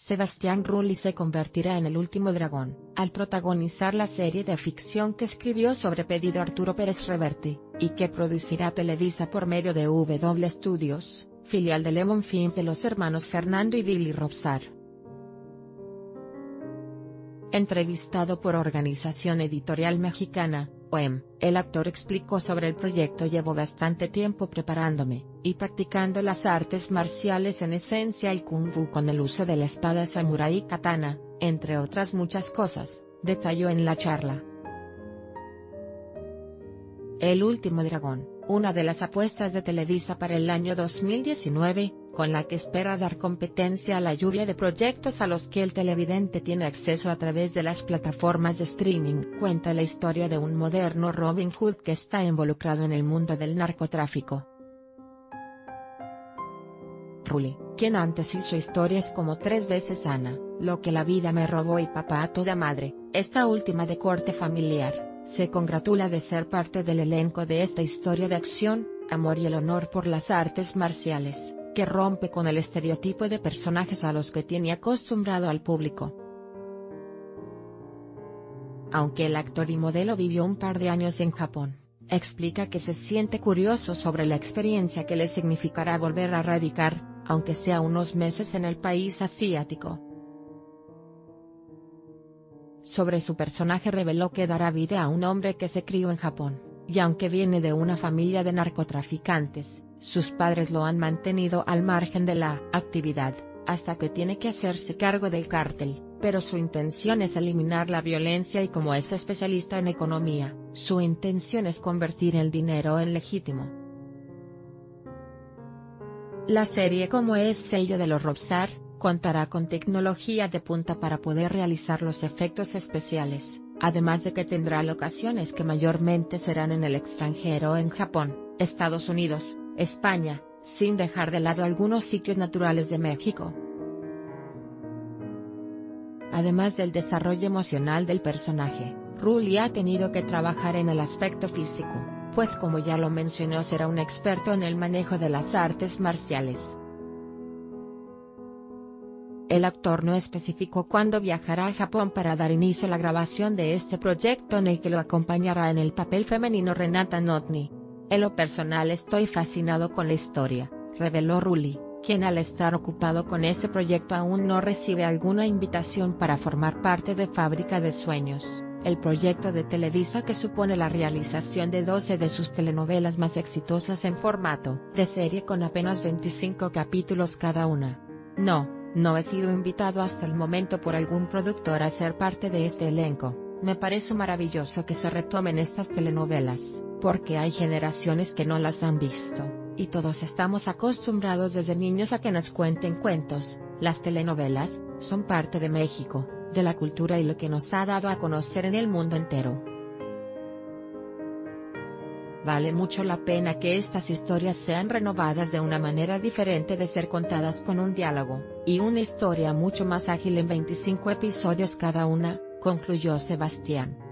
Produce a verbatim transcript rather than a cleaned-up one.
Sebastián Rulli se convertirá en el último dragón, al protagonizar la serie de ficción que escribió sobre pedido Arturo Pérez Reverte, y que producirá Televisa por medio de W Studios, filial de Lemon Films de los hermanos Fernando y Billy Robsar. Entrevistado por Organización Editorial Mexicana, O E M, el actor explicó sobre el proyecto: llevo bastante tiempo preparándome, y practicando las artes marciales, en esencia el Kung Fu con el uso de la espada samurái y katana, entre otras muchas cosas, detalló en la charla. El último dragón, una de las apuestas de Televisa para el año dos mil diecinueve, con la que espera dar competencia a la lluvia de proyectos a los que el televidente tiene acceso a través de las plataformas de streaming, cuenta la historia de un moderno Robin Hood que está involucrado en el mundo del narcotráfico. Rulli, quien antes hizo historias como Tres veces Ana, Lo que la vida me robó y Papá a toda madre, esta última de corte familiar, se congratula de ser parte del elenco de esta historia de acción, amor y el honor por las artes marciales, que rompe con el estereotipo de personajes a los que tiene acostumbrado al público. Aunque el actor y modelo vivió un par de años en Japón, explica que se siente curioso sobre la experiencia que le significará volver a radicar, aunque sea unos meses, en el país asiático. Sobre su personaje reveló que dará vida a un hombre que se crió en Japón, y aunque viene de una familia de narcotraficantes, sus padres lo han mantenido al margen de la actividad, hasta que tiene que hacerse cargo del cártel, pero su intención es eliminar la violencia y como es especialista en economía, su intención es convertir el dinero en legítimo. La serie, como es sello de los Robsar, contará con tecnología de punta para poder realizar los efectos especiales, además de que tendrá locaciones que mayormente serán en el extranjero, en Japón, Estados Unidos, España, sin dejar de lado algunos sitios naturales de México. Además del desarrollo emocional del personaje, Rulli ha tenido que trabajar en el aspecto físico, pues como ya lo mencionó será un experto en el manejo de las artes marciales. El actor no especificó cuándo viajará a Japón para dar inicio a la grabación de este proyecto, en el que lo acompañará en el papel femenino Renata Notni. En lo personal estoy fascinado con la historia, reveló Rulli, quien al estar ocupado con este proyecto aún no recibe alguna invitación para formar parte de Fábrica de Sueños, el proyecto de Televisa que supone la realización de doce de sus telenovelas más exitosas en formato de serie con apenas veinticinco capítulos cada una. No, no he sido invitado hasta el momento por algún productor a ser parte de este elenco. Me parece maravilloso que se retomen estas telenovelas, porque hay generaciones que no las han visto, y todos estamos acostumbrados desde niños a que nos cuenten cuentos. Las telenovelas son parte de México, de la cultura y lo que nos ha dado a conocer en el mundo entero. Vale mucho la pena que estas historias sean renovadas de una manera diferente de ser contadas con un diálogo, y una historia mucho más ágil en veinticinco episodios cada una, concluyó Sebastián.